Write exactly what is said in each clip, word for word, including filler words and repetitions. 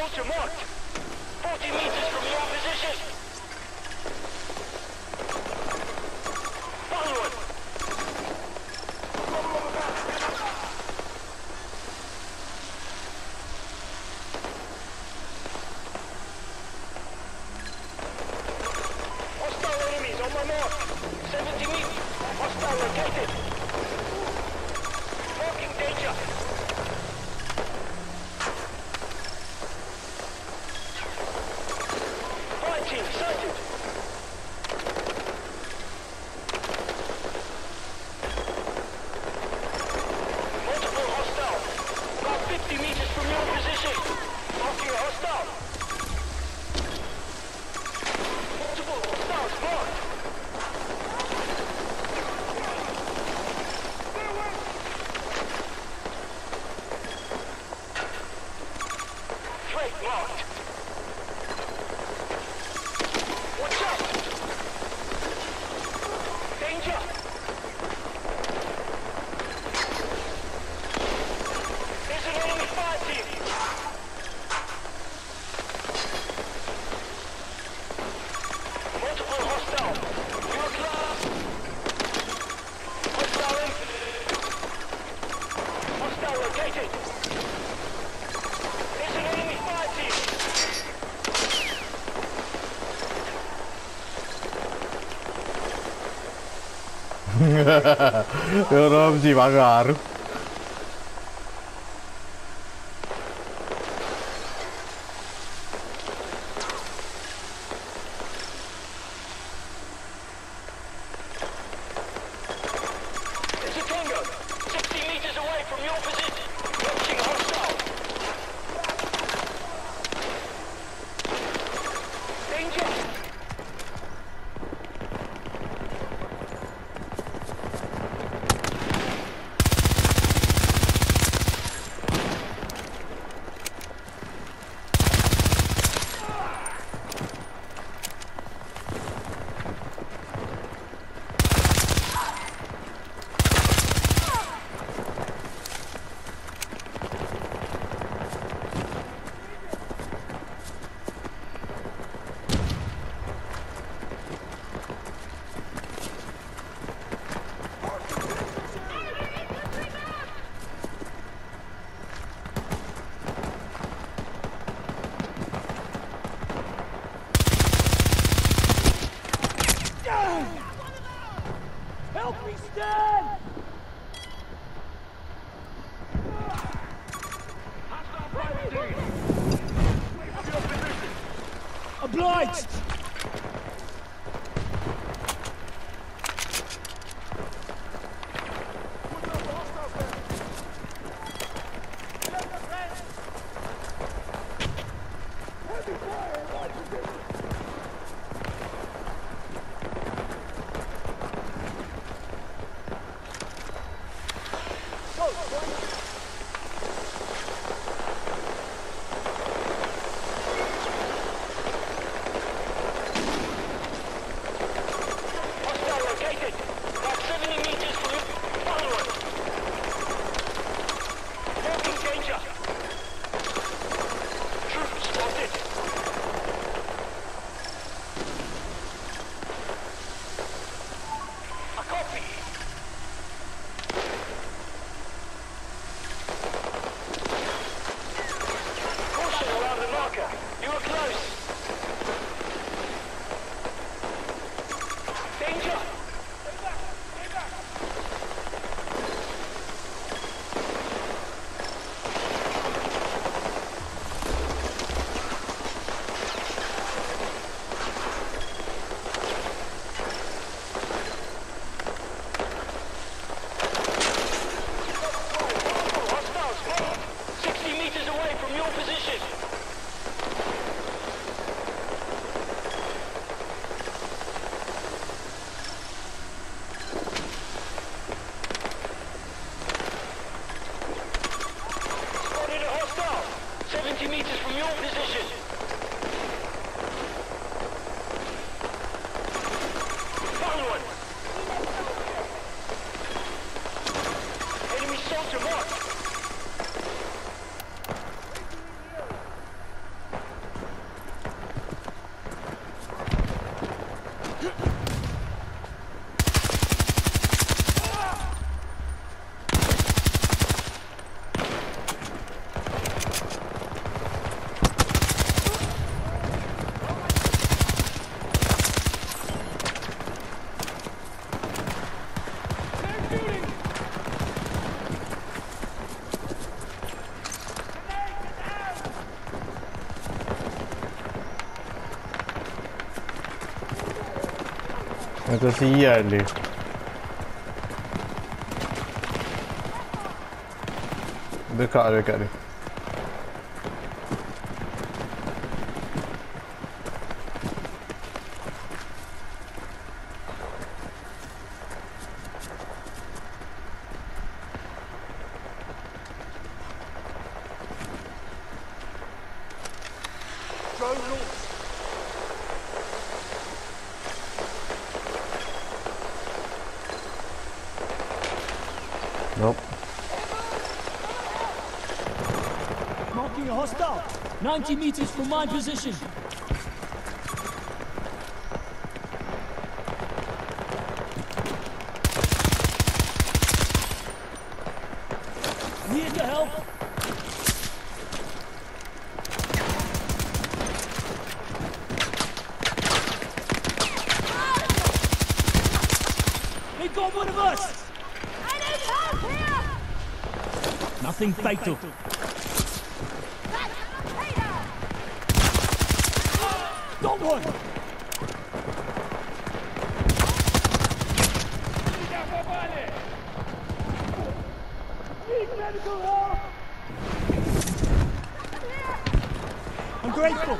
Soldier marked. forty meters from your position. Follow it. Hostile enemies on my mark. seventy meters. Hostile located. Marking danger. Fire team sighted. Multiple hostile. About fifty meters from your position. Marking a hostile. Multiple hostiles marked. Threat marked. Watch out! Danger! There's an enemy fire team! Multiple hostile. You're clear. Hostile in. Hostile located. There's an enemy fire team. 여러분 집 아가루. There's a tango. sixty meters away from your position. Watching hostile. Danger! Help me stand! Obliged! Hostile located. About seventy meters from you. Follow it. Marking danger. Troops spotted. Kesian dia. Dekat dekat dia. Nope. Marking a hostile. ninety meters from my position. I'm here to help. They got one of us. Nothing fatal. Got one! Need medical help! I'm grateful.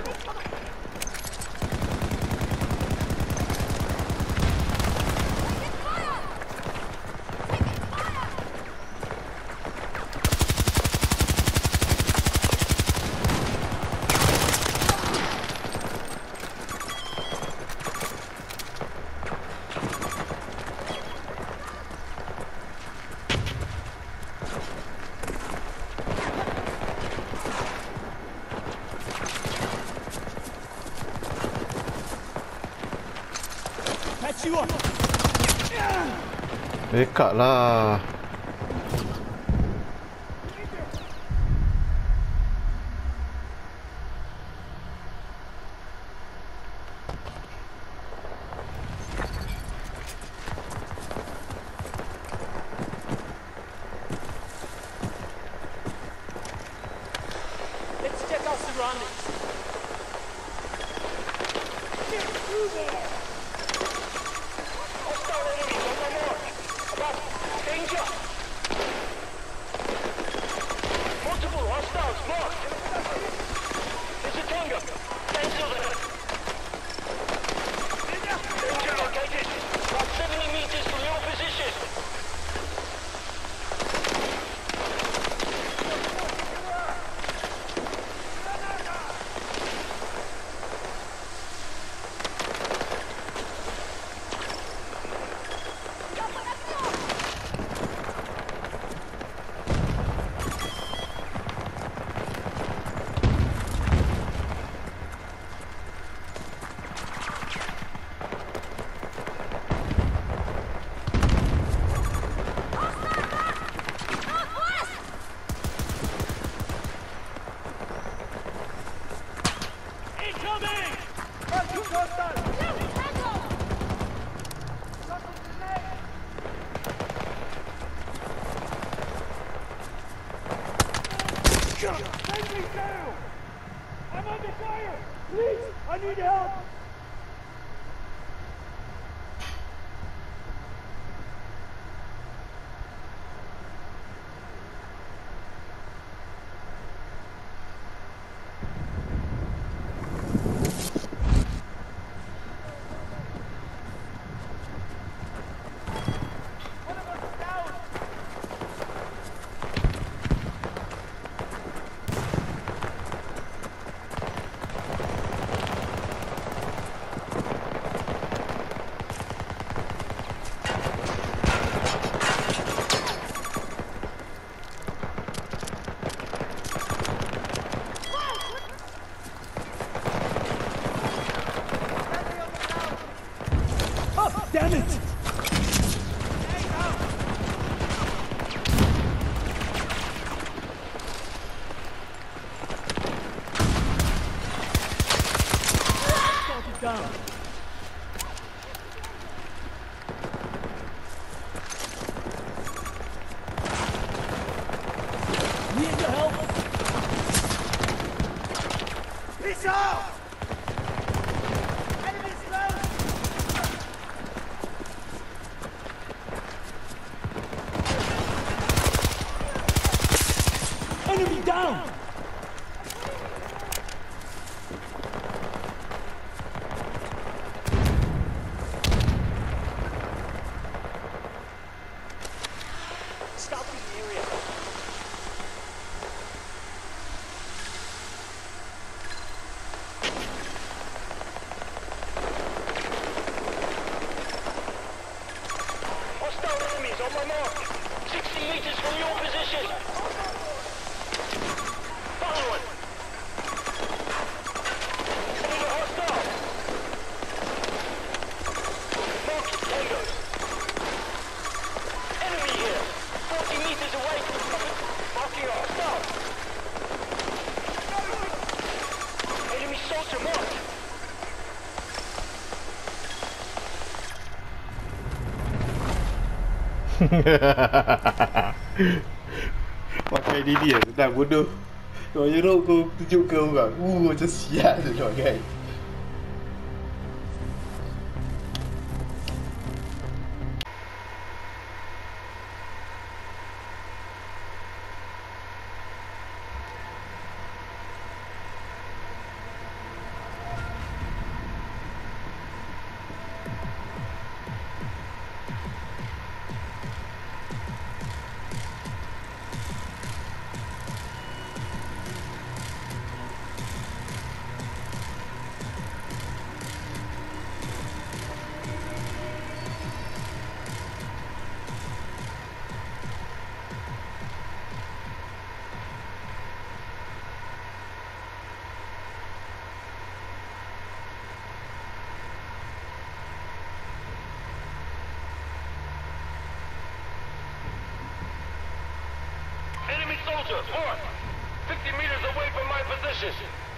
Catch you up. Dekat lah. Let's check our surroundings. Get through there! Hostile enemies on the mark. About danger. Multiple hostiles marked. There's a tango. Cancel them. Danger located. About seventy meters from your position. Take me down! I'm under fire! Please, I need help! Damn it! It down. Need your help? Peace out! Enemies close! On my mark. sixty meters from your position. Follow it. Enemy hostile. Mark it, Tango. Enemy here. forty meters away from cover. Marking hostile. Enemy soldier marked. Pakai ni dia, senang bodoh. Kau jeruk kau tunjuk ke orang. Uh, macam siap tu kan. Enemy soldier, marked. fifty meters away from my position.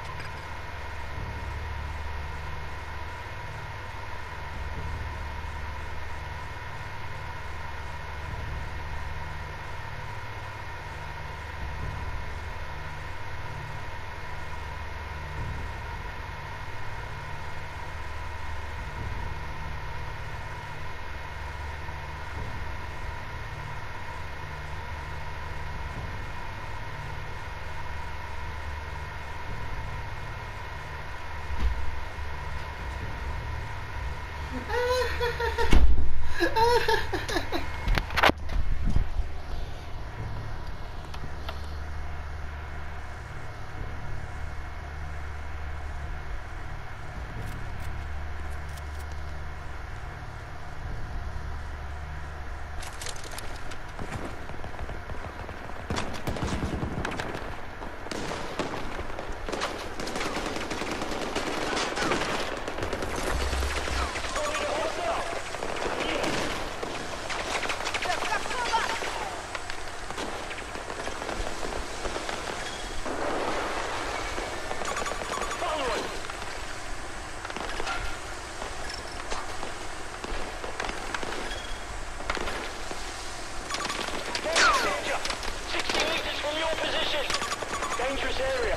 Dangerous area.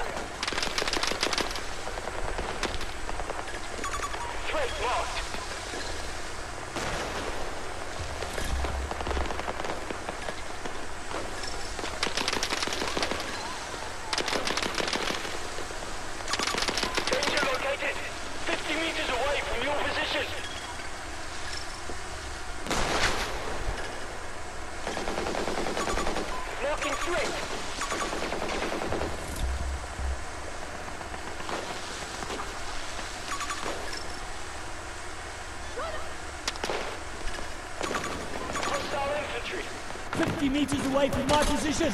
Threat marked. Danger located. fifty meters away from your position. Marking threat. fifty meters away from my position.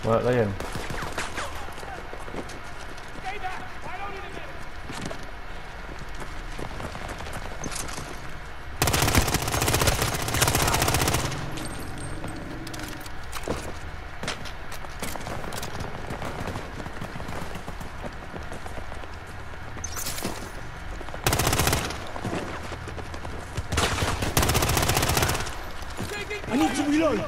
Work they in. Stay back! I don't need a minute! I need to reload.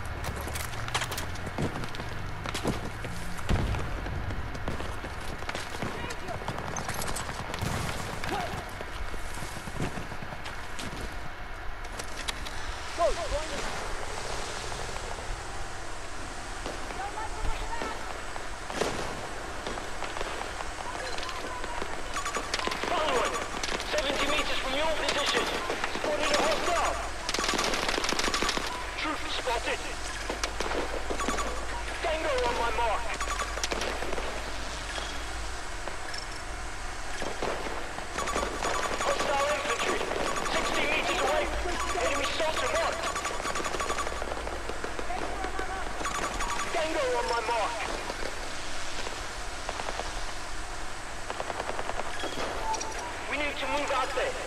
seventy meters from your position. Spotted a hostile. Trooper spotted. Tango on my mark. Hostile infantry. sixty meters away. Enemy soldier marked. Tango on my mark. We need to move out there.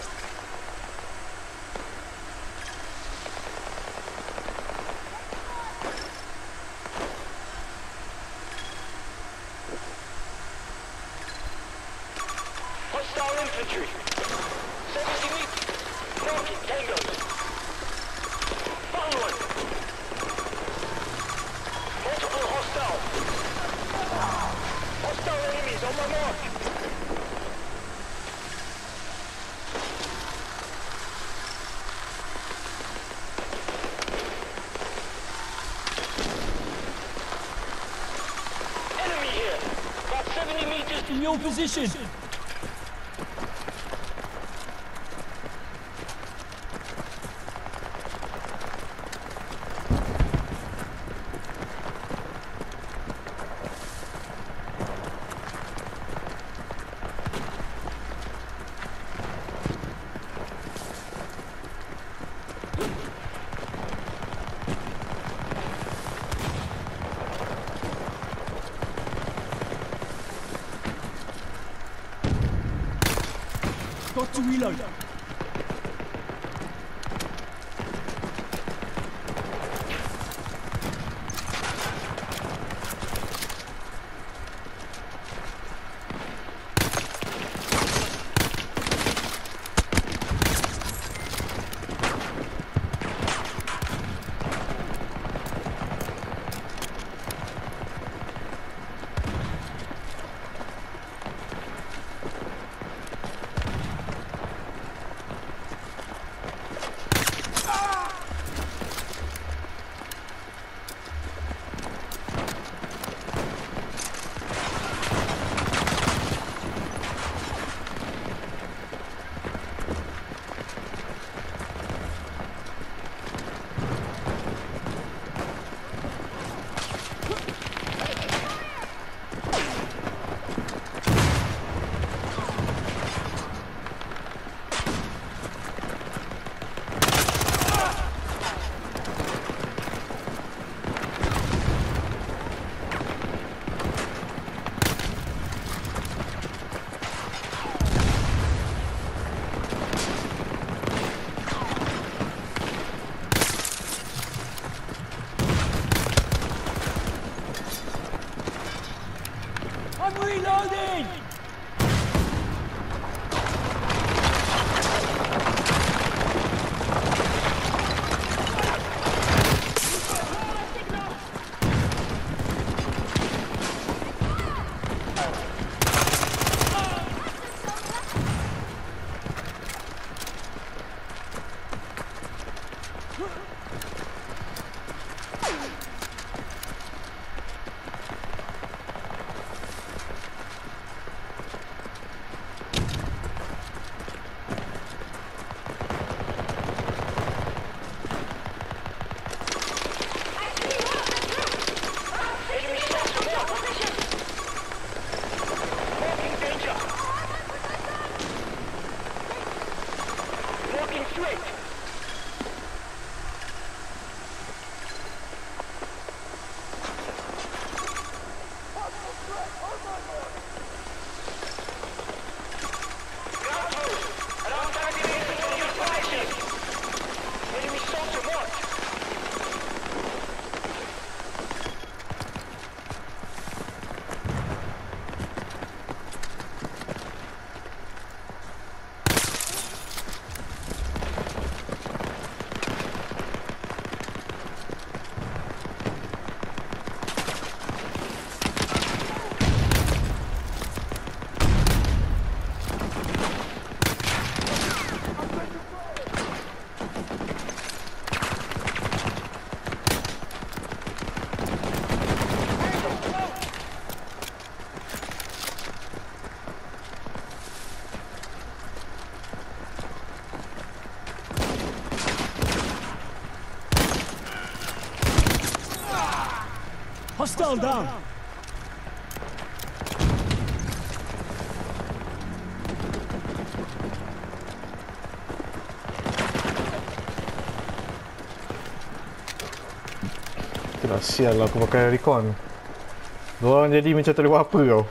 Hostile infantry. seventy meters. Marking tangos. Found one. Multiple hostile. Hostile enemies on my mark. Enemy here. About seventy meters In your position. Got to reload. I'm reloading! Hostile down. Itulah sial lah aku pakai Recon. Diorang jadi macam tak boleh buat apa kau.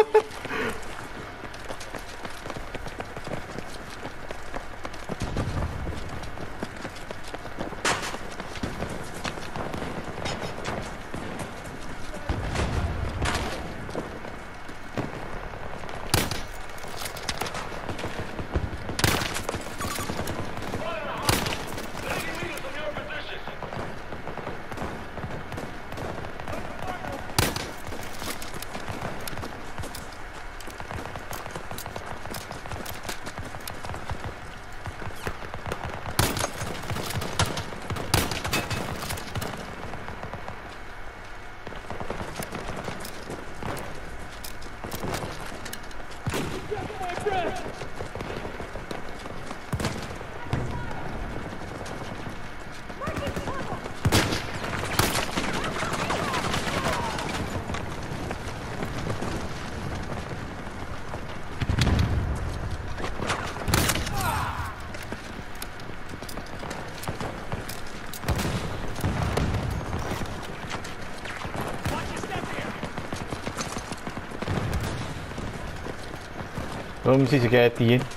Kau mesti jaga hati eh.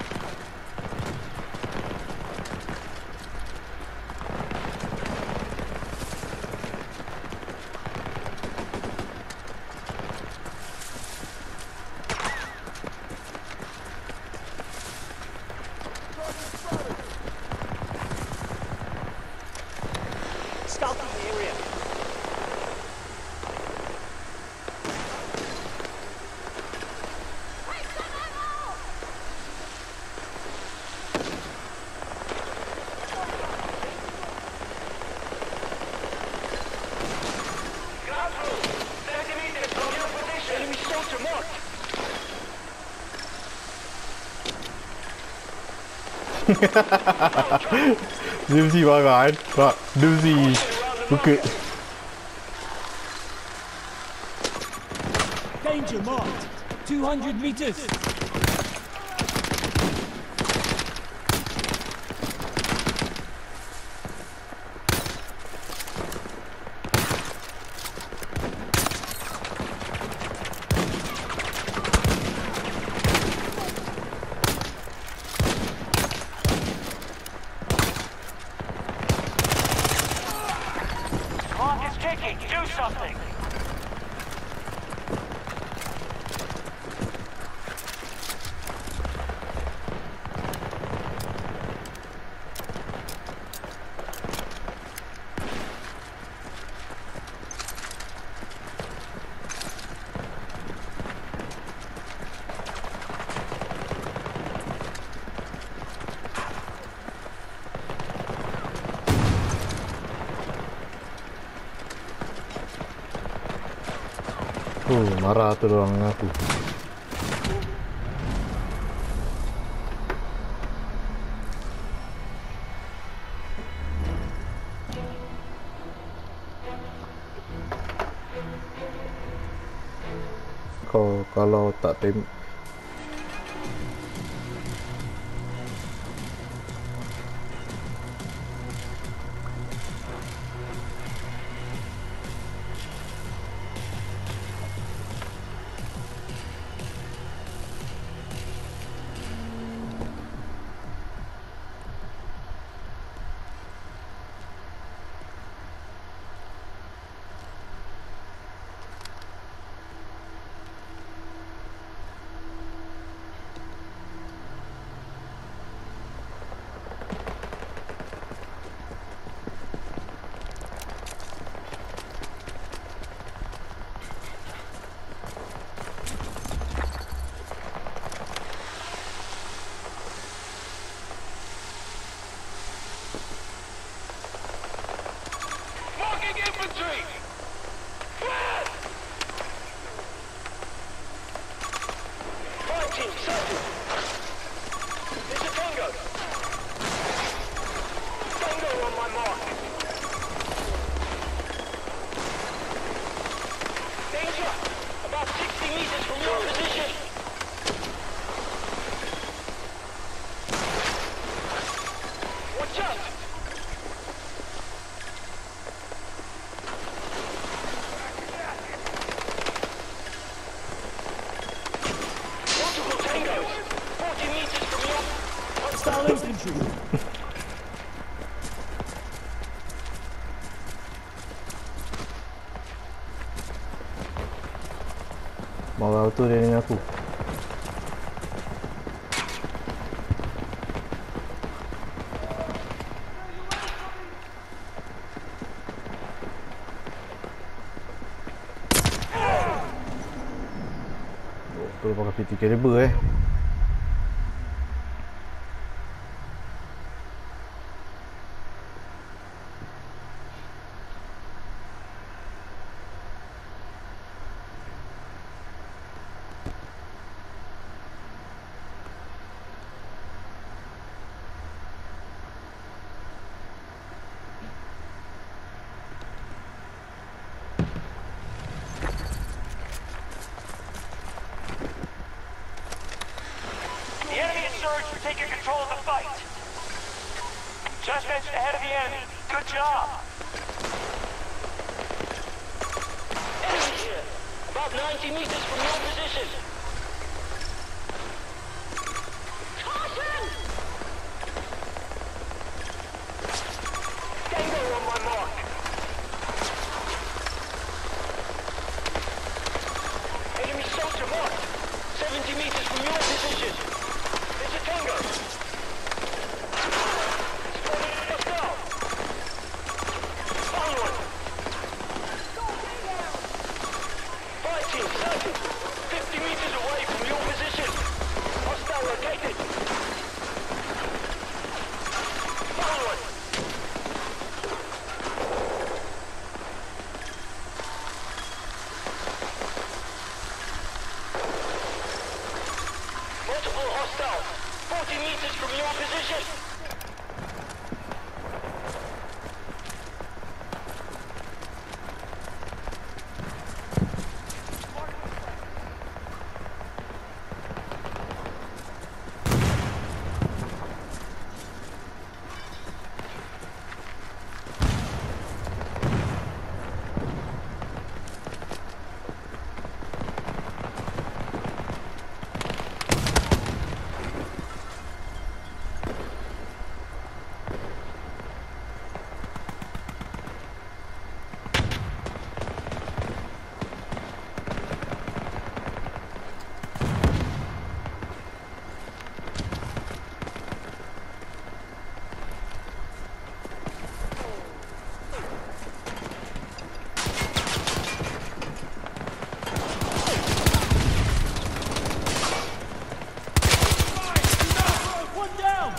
Scouting the area. Dia mesti marah kan. Pak, dia mesti buka. Danger marked. two hundred meters. Clock is ticking. Do something. Oh, marah tu orang dengan aku. Kau kalau tak tembak Infantry! Fire! Fire team, circle! There's a tango! Tango on my mark! Bawah tu dia dengan aku. Oh, tu pakai P T caliber eh. The enemy insurgents are taking control of the fight. Just edged ahead of the enemy. Good job. Enemy here. About ninety meters from your position. Caution! Tango on my mark. Enemy soldier marked. seventy meters from your position. There's a tango. Let's go. Onward. Fighting, searching. fifty meters away from your position. Hostile located. Onward. Multiple hostiles. forty meters from your position. One down!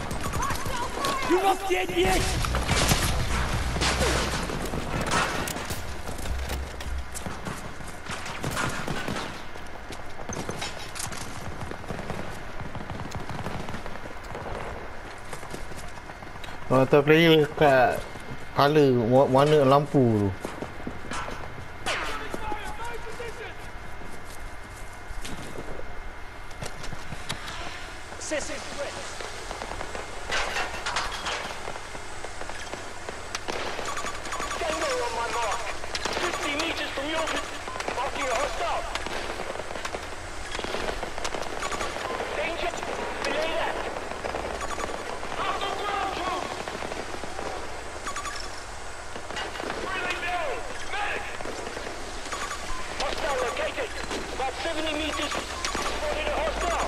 You're not dead yet! Mata player kat color wa- warna lampu tu. Assessing threat. Tango on my mark. fifty meters from your position. Marking a hostile. Danger. Belay that. Hostile ground troops. Really down. Medic. Hostile located. About seventy meters. Spotted a hostile.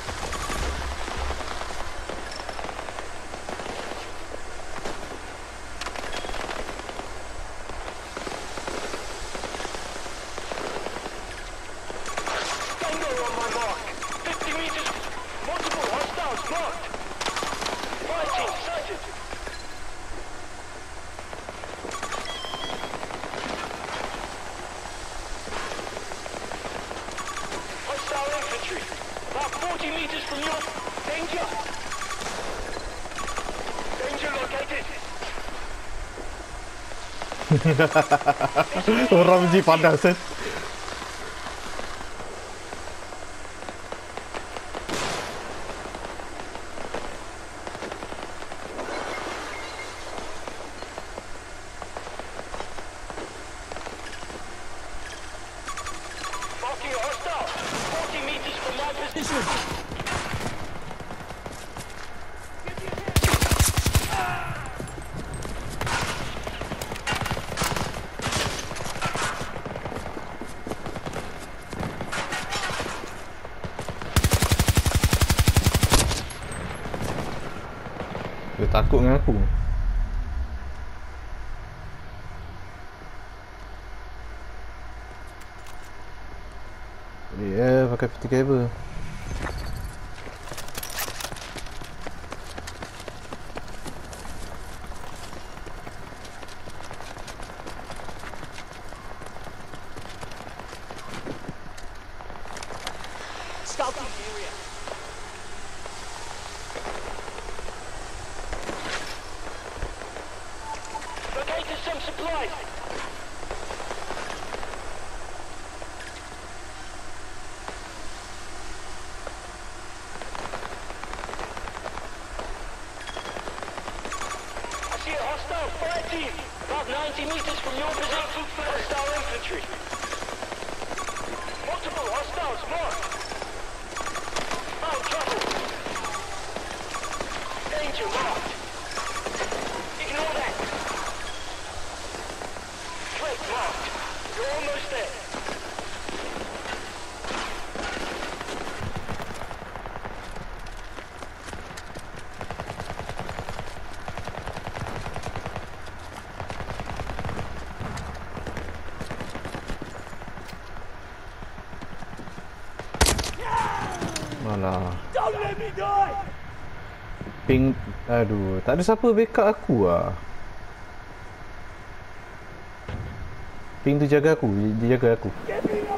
Tango on my mark. fifty meters. Multiple hostiles marked. Fighting sighted. Hostile infantry. About forty meters from your danger. Danger located. Orang mesti panas kan. Marking a hostile. forty meters from my position. Dia takut dengan aku. Dia pakai P T cable. Scouting area. Located some supplies. I see a hostile fire team. About ninety meters from your position. Hostile infantry. Multiple hostiles marked. Found trouble. Danger marked. Ignore that. Threat marked. You're almost there. Malah. Don't let me die! Ping. Aduh, tak ada siapa backup aku lah. Ping tu jaga aku, dia jaga aku. Get me up!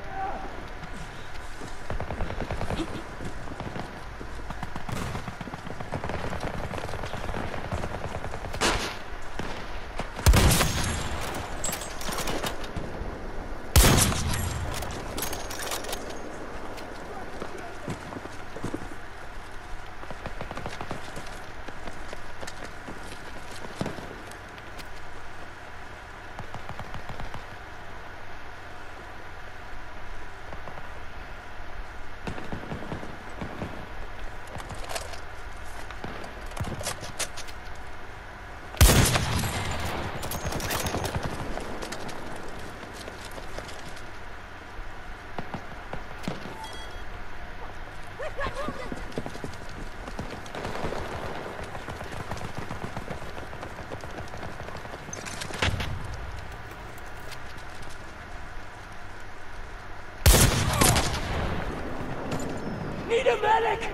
Need a medic!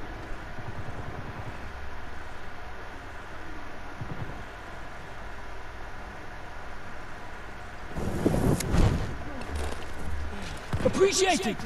Appreciate it!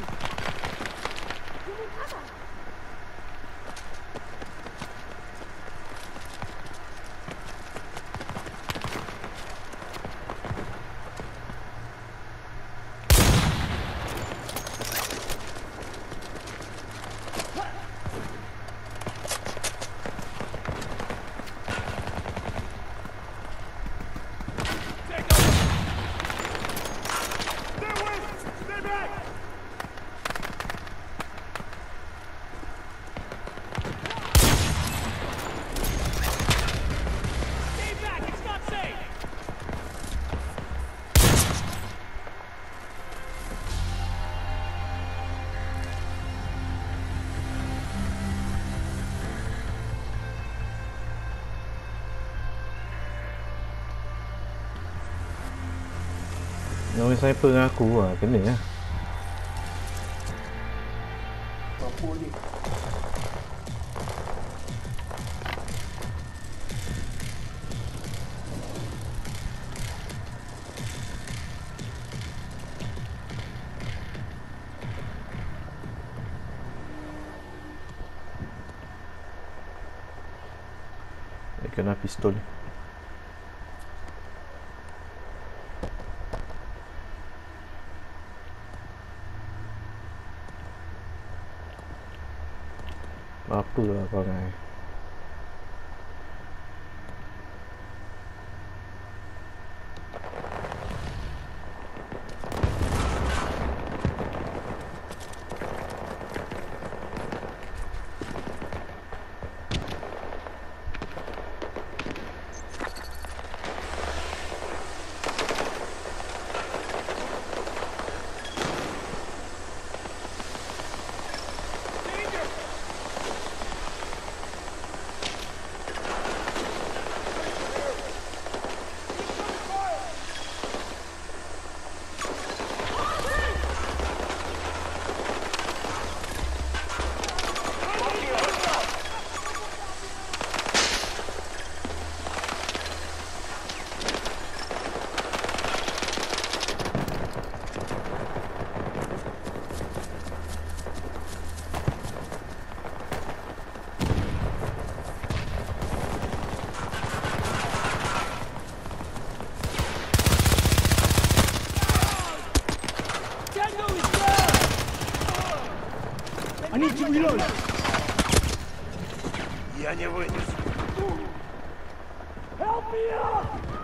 Nak main sniper dengan aku lah, kena lah. Mampu ni. Dia kena pistol ni. Apa lah kau ni? I need to reload. Я не вынесу. Help me up!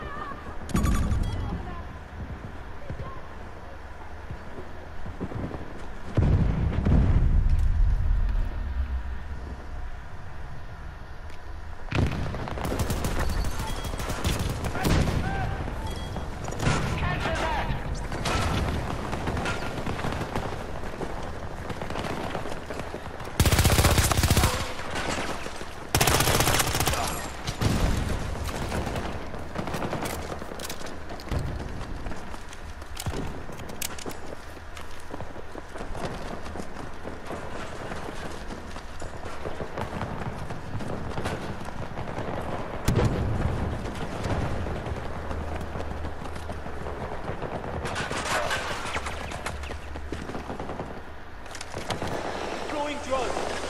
Throwing drugs.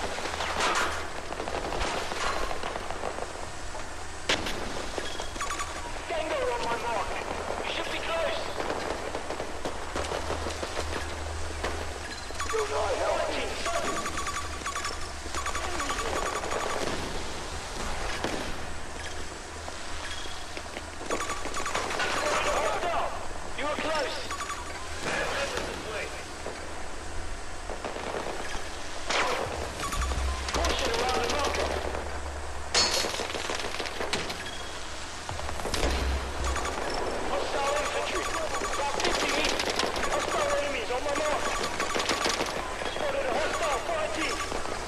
Tango on my mark. You should be close. Do not help me. Hostile. You were close. Caution around the marker. Hostile infantry. About fifty meters. Hostile enemies on my mark. Spotted a hostile fire team.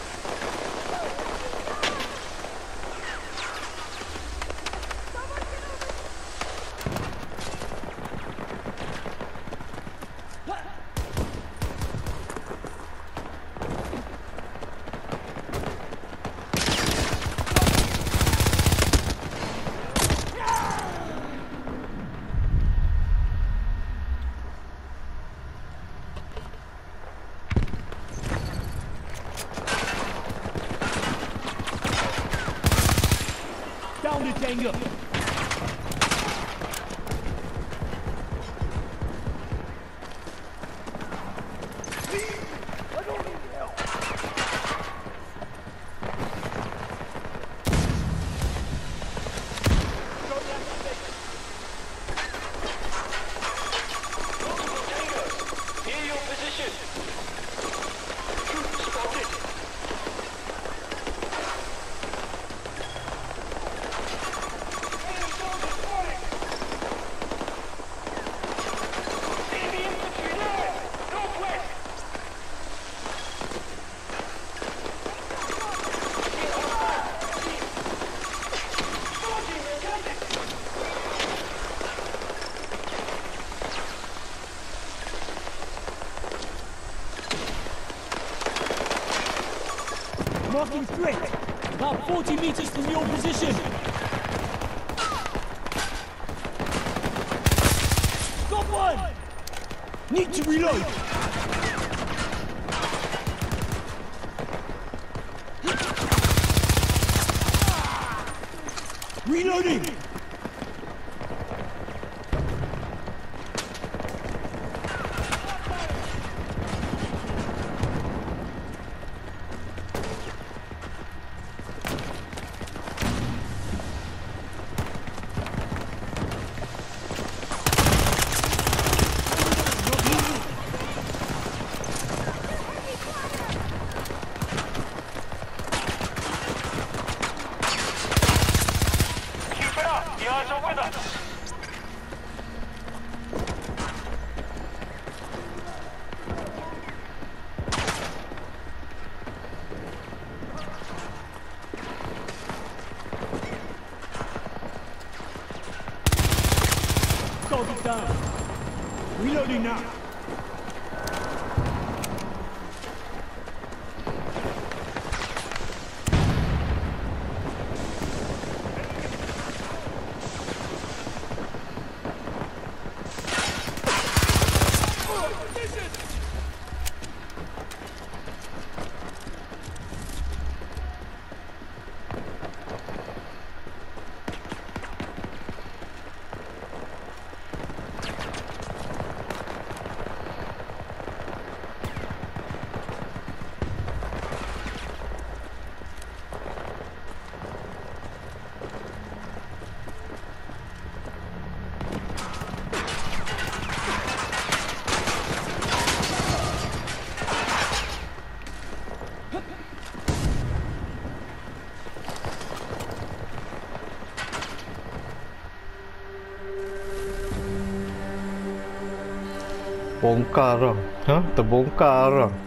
Down the tango. I don't need help. Multiple tangos. Near your position. Troops spotted. Marking threat. About forty meters from your position. Got one! Need to reload. Reloading! Keep it up. The odds are with us. Target down. Reloading now. Bongkar lah. Ha? Terbongkar lah.